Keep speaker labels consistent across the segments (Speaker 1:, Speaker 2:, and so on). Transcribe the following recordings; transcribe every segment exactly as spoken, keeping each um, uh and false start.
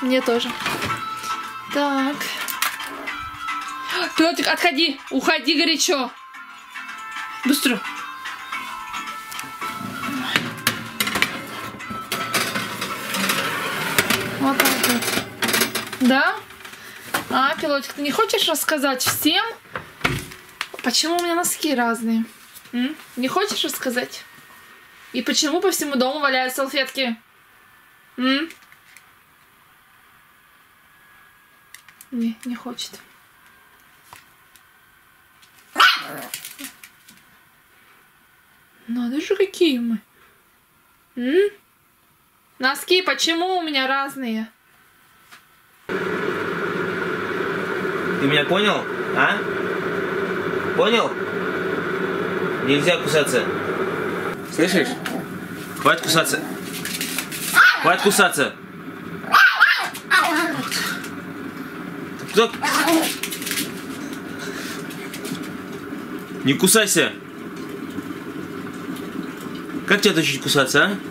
Speaker 1: Мне тоже. Так. Пилотик, отходи. Уходи горячо. Быстро. Вот так вот. Да? А, Пилотик, ты не хочешь рассказать всем, почему у меня носки разные? М? Не хочешь рассказать? И почему по всему дому валяют салфетки? М? Не, не хочет. Надо же, какие мы. М? Носки почему у меня разные?
Speaker 2: Ты меня понял? А? Понял? Нельзя кусаться. Слышишь? Хватит кусаться. Хватит кусаться. Кто? Не кусайся. Как тебя учить кусаться, а?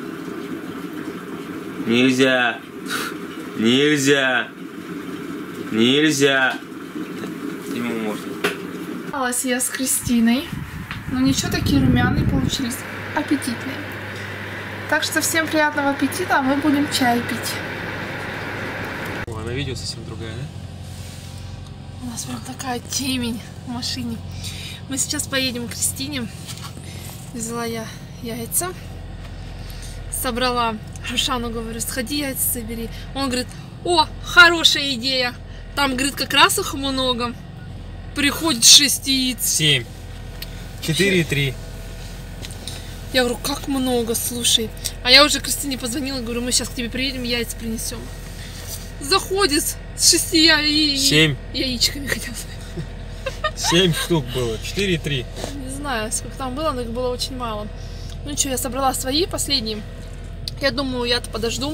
Speaker 2: Нельзя. Нельзя. Нельзя. Ему можно.
Speaker 1: Осталась я с Кристиной. Но ничего, такие румяные получились. Аппетитные. Так что всем приятного аппетита, а мы будем чай пить.
Speaker 3: О, а на видео совсем другая, да?
Speaker 1: У нас прям такая темень в машине. Мы сейчас поедем к Кристине. Взяла я яйца. Собрала. Рушану говорю, сходи яйца собери. Он говорит, о, хорошая идея. Там, говорит, как раз их много. Приходит шесть яиц.
Speaker 3: Семь. Четыре и три.
Speaker 1: Я говорю, как много, слушай. А я уже Кристине позвонила, говорю, мы сейчас к тебе приедем, яйца принесем. Заходит с шести яи...
Speaker 3: Семь.
Speaker 1: яичками, хотел сказать.
Speaker 3: Семь штук было. Четыре и три.
Speaker 1: Не знаю, сколько там было, но их было очень мало. Ну что, я собрала свои последние. Я думаю, я-то подожду.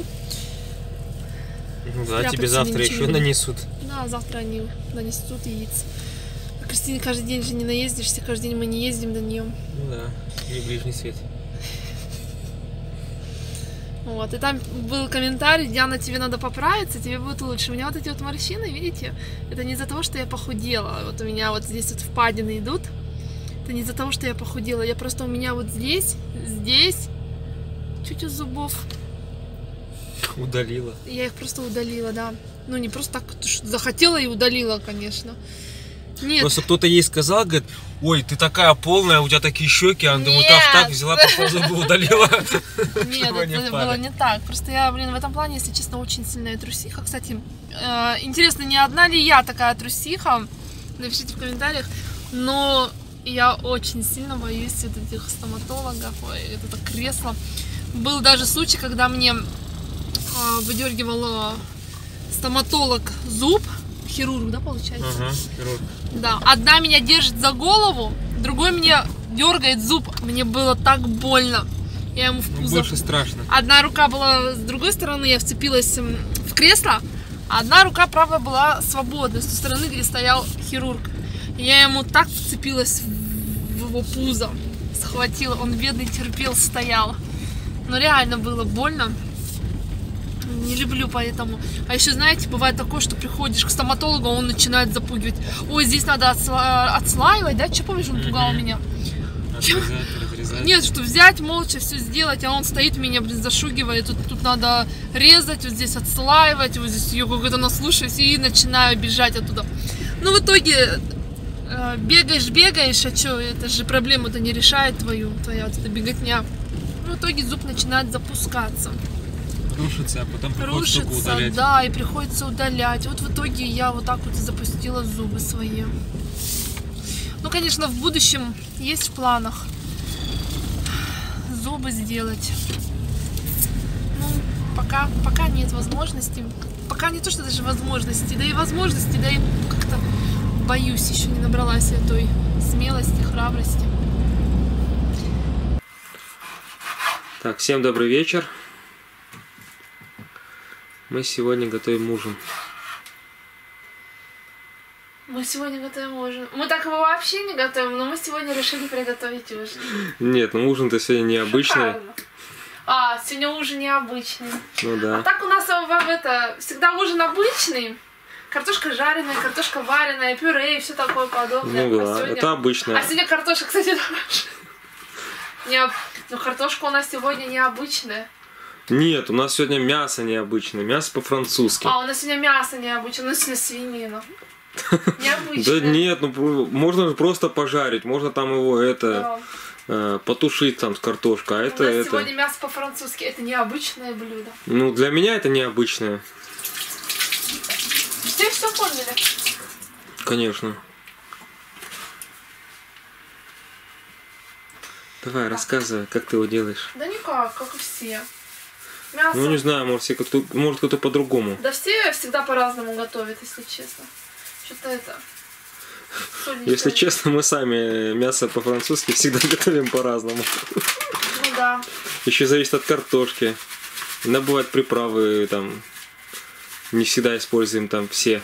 Speaker 3: Ну да, тебе завтра еще нанесут.
Speaker 1: Да, завтра они нанесут яиц. А Кристине каждый день же не наездишься, каждый день мы не ездим до нее.
Speaker 3: Ну да, не ближний свет.
Speaker 1: Вот, и там был комментарий, Диана, тебе надо поправиться, тебе будет лучше. У меня вот эти вот морщины, видите, это не из-за того, что я похудела. Вот у меня вот здесь вот впадины идут. Это не из-за того, что я похудела. Я просто у меня вот здесь, здесь, чуть из зубов.
Speaker 3: Удалила.
Speaker 1: Я их просто удалила, да. Ну, не просто так, что захотела и удалила, конечно. Нет.
Speaker 3: Просто кто-то ей сказал, говорит, ой, ты такая полная, у тебя такие щеки, она думает, так, так, взяла, пошла, зубы удалила.
Speaker 1: Нет, это было не так. Просто я, блин, в этом плане, если честно, очень сильная трусиха. Кстати, интересно, не одна ли я такая трусиха? Напишите в комментариях. Но я очень сильно боюсь вот этих стоматологов, ой, это кресло. Был даже случай, когда мне выдергивал стоматолог зуб, хирург, да, получается?
Speaker 3: Ага, хирург.
Speaker 1: Да, одна меня держит за голову, другой меня дергает зуб. Мне было так больно. Я ему в кузов.
Speaker 3: Ну, больше страшно.
Speaker 1: Одна рука была с другой стороны, я вцепилась в кресло, а одна рука, правда, была свободна, с той стороны, где стоял хирург. И я ему так вцепилась в его пузо, схватила, он бедный терпел, стоял. Но реально было больно. Не люблю поэтому. А еще, знаете, бывает такое, что приходишь к стоматологу, а он начинает запугивать. Ой, здесь надо отсла... отслаивать, да? Че, помнишь, он пугал меня?
Speaker 3: Отрезать, разрезать.
Speaker 1: Нет, что взять, молча все сделать, а он стоит, меня, блин, зашугивает. Тут, тут надо резать, вот здесь отслаивать, вот здесь ее как-то наслушаюсь и начинаю бежать оттуда. Ну, в итоге э, бегаешь, бегаешь, а что, это же проблему-то не решает твою, твоя вот эта беготня. Ну, в итоге зуб начинает запускаться.
Speaker 3: Рушится, а потом приходится только
Speaker 1: Рушится,
Speaker 3: удалять.
Speaker 1: да, и приходится удалять. Вот в итоге я вот так вот и запустила зубы свои. Ну, конечно, в будущем есть в планах зубы сделать. Ну, пока, пока нет возможности. Пока не то, что даже возможности, да и возможности, да и как-то боюсь, еще не набралась я той смелости, храбрости.
Speaker 3: Так, всем добрый вечер. Мы сегодня готовим ужин.
Speaker 1: Мы сегодня готовим ужин. Мы так его вообще не готовим, но мы сегодня решили приготовить ужин.
Speaker 3: Нет, ну ужин-то сегодня необычный.
Speaker 1: Шикарно. А, сегодня ужин необычный.
Speaker 3: Ну
Speaker 1: А
Speaker 3: да.
Speaker 1: так у нас в, в это, всегда ужин обычный. Картошка жареная, картошка вареная, пюре и все такое подобное.
Speaker 3: Ну
Speaker 1: А
Speaker 3: да,
Speaker 1: сегодня-
Speaker 3: это обычно.
Speaker 1: А сегодня картошка, кстати, тоже. Не... Ну, картошка у нас сегодня необычная.
Speaker 3: Нет, у нас сегодня мясо необычное, мясо по-французски.
Speaker 1: А, у нас сегодня мясо необычное, у нас сегодня свинина.
Speaker 3: Да
Speaker 1: Необычная.
Speaker 3: нет, ну можно же просто пожарить, можно там его это
Speaker 1: Да.
Speaker 3: э, потушить там с картошкой, а
Speaker 1: У
Speaker 3: это
Speaker 1: нас
Speaker 3: это.
Speaker 1: сегодня мясо по-французски. Это необычное блюдо.
Speaker 3: Ну для меня это необычное,
Speaker 1: Все все поняли?
Speaker 3: конечно. Давай, рассказывай, как ты его делаешь.
Speaker 1: Да никак, как и все. Мясо.
Speaker 3: Ну не знаю, может все как-то, может кто-то по-другому.
Speaker 1: Да все всегда по-разному готовят, если честно. Что-то это... соль не
Speaker 3: Если
Speaker 1: стоит.
Speaker 3: честно, мы сами мясо по-французски всегда готовим по-разному.
Speaker 1: Ну да.
Speaker 3: Еще зависит от картошки. Иногда бывают приправы там не всегда используем там все.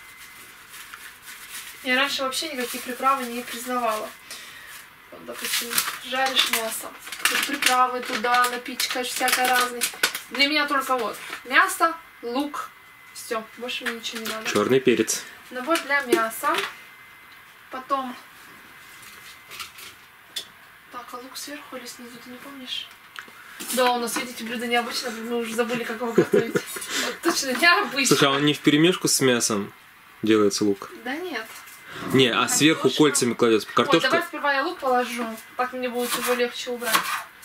Speaker 1: Я раньше вообще никакие приправы не признавала. Вот, допустим, жаришь мясо, тут приправы туда напичкаешь, всякое разное. Для меня только вот мясо, лук, все, больше мне ничего не надо.
Speaker 3: Черный перец.
Speaker 1: Набор для мяса. Потом... Так, а лук сверху или снизу, ты не помнишь? Да, у нас, видите, блюдо необычное, мы уже забыли, как его готовить. Вот точно необычно.
Speaker 3: Слушай, а он не вперемешку с мясом делается лук?
Speaker 1: Да нет.
Speaker 3: Не, а сверху
Speaker 1: Картошка.
Speaker 3: кольцами кладется.
Speaker 1: Ой, давай
Speaker 3: Картошка.
Speaker 1: сперва я лук положу, так мне будет его легче убрать.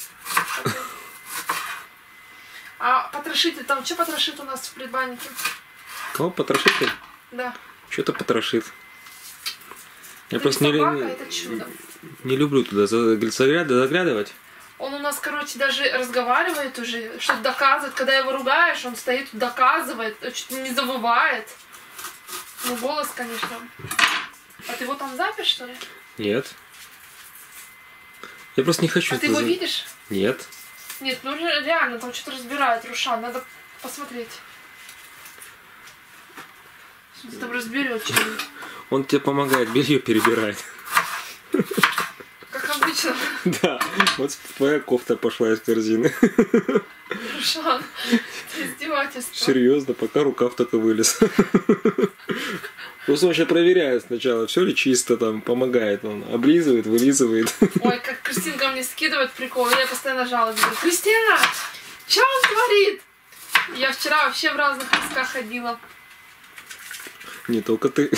Speaker 1: А потрошить, там что потрошит у нас в предбаннике?
Speaker 3: Кого потрошит?
Speaker 1: Да.
Speaker 3: Что-то потрошит. Я
Speaker 1: Это
Speaker 3: просто
Speaker 1: не
Speaker 3: не,
Speaker 1: собака,
Speaker 3: не,
Speaker 1: это чудо.
Speaker 3: не люблю туда за- загля- заглядывать.
Speaker 1: Он у нас, короче, даже разговаривает уже, что-то доказывает. Когда его ругаешь, он стоит, доказывает, чуть не завывает. Ну, голос, конечно. А ты его там запер, что ли?
Speaker 3: Нет. Я просто не хочу.
Speaker 1: А ты
Speaker 3: туда
Speaker 1: его
Speaker 3: за-
Speaker 1: видишь?
Speaker 3: Нет.
Speaker 1: Нет, ну ре- реально, там что-то разбирает Рушан, надо посмотреть. Что-то там разберет что-нибудь.
Speaker 3: Он тебе помогает, белье перебирает.
Speaker 1: Как обычно.
Speaker 3: Да. Вот твоя кофта пошла из корзины.
Speaker 1: Рушан, это издевательство.
Speaker 3: Серьезно, пока рукав только вылез. Просто он сейчас проверяет сначала, все ли чисто, там, помогает он. Облизывает, вылизывает.
Speaker 1: Ой, как Кристинка мне скидывает прикол, я постоянно жалуюсь. Говорю, Кристина, что он творит? Я вчера вообще в разных носках ходила.
Speaker 3: Не только ты.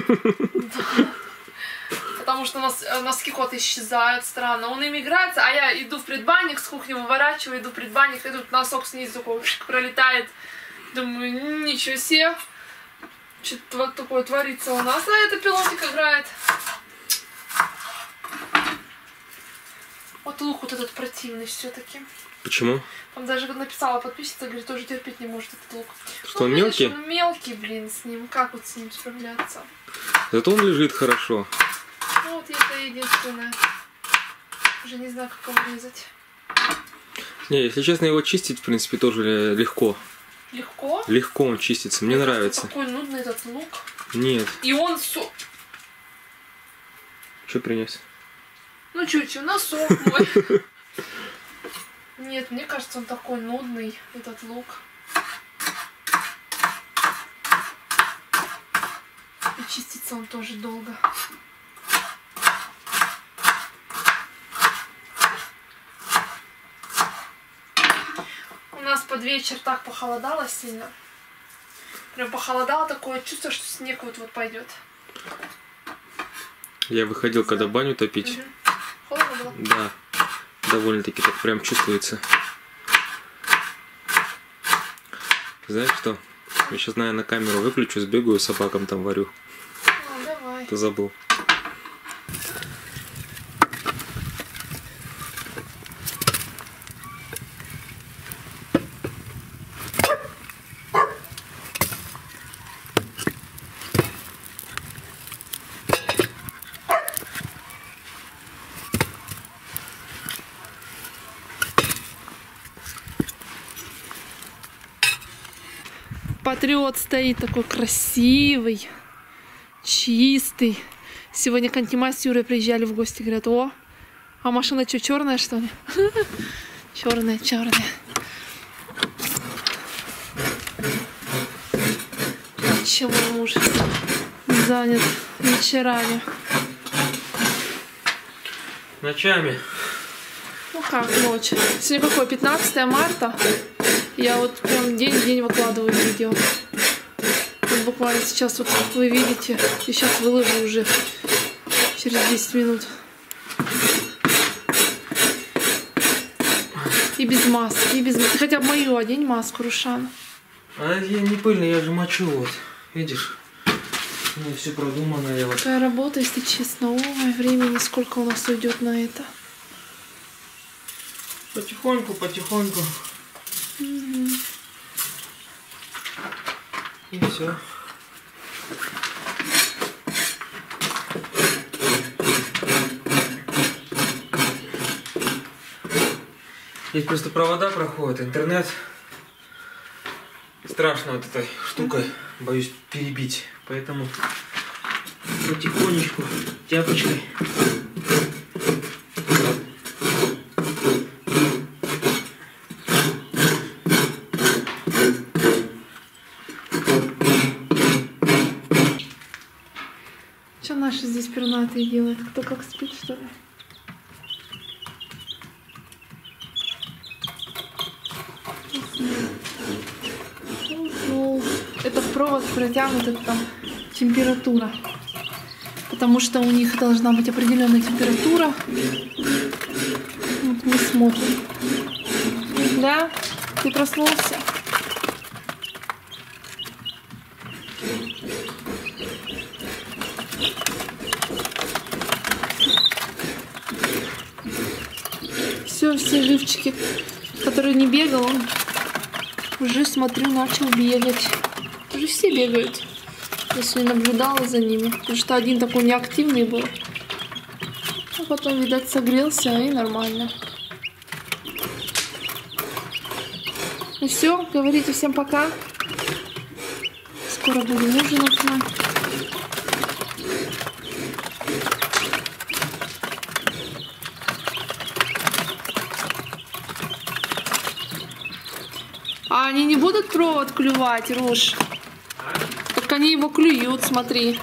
Speaker 1: Потому что у нас э, носки кот исчезают, странно. Он им играется, а я иду в предбанник, с кухни выворачиваю, иду в предбанник, и тут носок снизу такой пролетает. Думаю, ничего себе. Что-то вот такое творится у нас. А это пилотик играет. Вот лук вот этот противный все-таки.
Speaker 3: Почему?
Speaker 1: Он даже написала подписчица, говорит, тоже терпеть не может этот лук.
Speaker 3: Что,
Speaker 1: Ну,
Speaker 3: он
Speaker 1: видишь,
Speaker 3: мелкий?
Speaker 1: Он мелкий, блин, с ним. Как вот с ним справляться?
Speaker 3: Зато он лежит хорошо.
Speaker 1: Ну вот это единственное. Уже не знаю, как его резать.
Speaker 3: Не, если честно, его чистить, в принципе, тоже легко.
Speaker 1: Легко?
Speaker 3: Легко он чистится, мне
Speaker 1: Мне кажется,
Speaker 3: нравится.
Speaker 1: Такой нудный этот лук.
Speaker 3: Нет.
Speaker 1: И он со...
Speaker 3: Что принес?
Speaker 1: Ну чуть, носок мой. Нет, мне кажется, он такой нудный, этот лук. И чистится он тоже долго. У нас под вечер так похолодало сильно. Прям похолодало, такое чувство, что снег вот-вот пойдет.
Speaker 3: Я выходил, когда баню топить.
Speaker 1: Мгм. Холодно было?
Speaker 3: Да. Довольно-таки так прям чувствуется. Знаешь что? Я сейчас, наверное, на камеру выключу, сбегаю, собакам там варю.
Speaker 1: Ну, давай.
Speaker 3: Ты забыл.
Speaker 1: Патриот стоит такой красивый, чистый. Сегодня Кантима с Юрой приезжали в гости, говорят, о, а машина что, черная, что ли? Черные, черные. Почему муж занят вечерами?
Speaker 3: Ночами.
Speaker 1: Ну как ночь? Сегодня какое? пятнадцатое марта. Я вот прям день в день выкладываю видео. Вот буквально сейчас вот вы видите. И сейчас выложу уже через десять минут. И без маски, и без маски. Хотя бы мою одень маску, Рушан.
Speaker 3: А я не пыльный, я же мочу, вот. Видишь? Ну, все продумано. Я вот...
Speaker 1: Какая работа, если честно. Ой, времени сколько у нас уйдет на это.
Speaker 3: Потихоньку, потихоньку.
Speaker 1: Угу.
Speaker 3: И все. Здесь просто провода проходят, интернет. Страшно вот этой штукой, боюсь перебить. Поэтому потихонечку, тяпочкой.
Speaker 1: Что наши здесь пернатые делают? Кто как спит, что ли? Это провод протянута там температура. Потому что у них должна быть определенная температура. Вот мы смотрим. Да? Ты проснулся? Все, все живчики, который не бегал, он уже, смотрю, начал бегать. Уже все бегают. Я сегодня наблюдала за ними, потому что один такой неактивный был. А потом, видать, согрелся, и нормально. Ну все, говорите всем пока. Скоро будем ужинать нам. А они не будут провод клювать, Руш? Так они его клюют, смотри.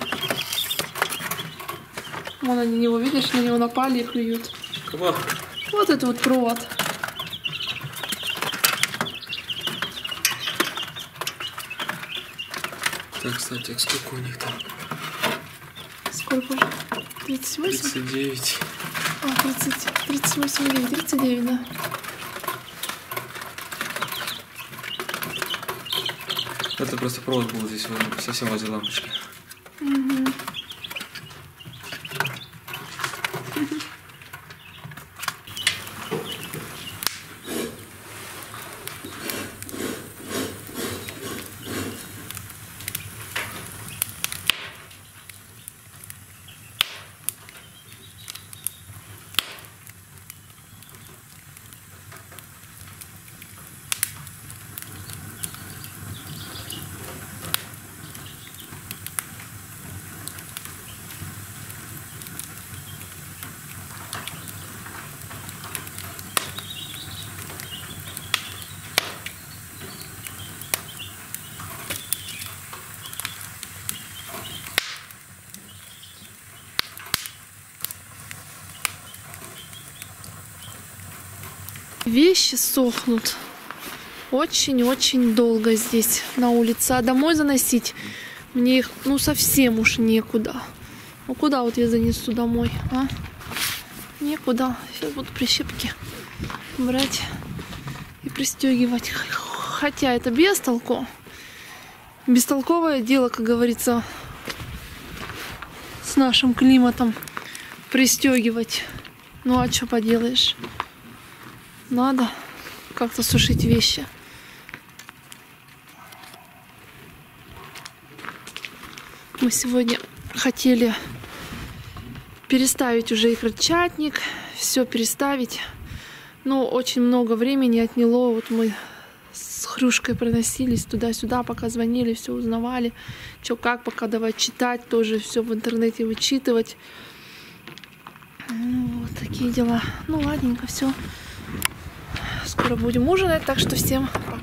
Speaker 1: Вон они на него, видишь, на него напали и клюют.
Speaker 3: Кого?
Speaker 1: Вот это вот провод.
Speaker 3: Так, кстати, сколько у них там?
Speaker 1: Сколько уже? тридцать восемь?
Speaker 3: тридцать девять.
Speaker 1: А, тридцать, тридцать восемь, тридцать девять, да.
Speaker 3: Это просто провод был здесь, совсем возле лампочки.
Speaker 1: Угу. Вещи сохнут очень-очень долго здесь на улице, а домой заносить мне их ну совсем уж некуда. Ну куда вот я занесу домой, а? Некуда. Сейчас буду прищепки брать и пристегивать. Хотя это бестолку. Бестолковое дело, как говорится, с нашим климатом пристегивать. Ну а что поделаешь? Надо как-то сушить вещи. Мы сегодня хотели переставить уже и крыльчатник, все переставить. Но очень много времени отняло. Вот мы с Хрюшкой проносились туда-сюда, пока звонили, все узнавали, что как, пока давай читать, тоже все в интернете вычитывать. Ну, вот такие дела. Ну ладненько, все. скоро будем ужинать, так что всем пока.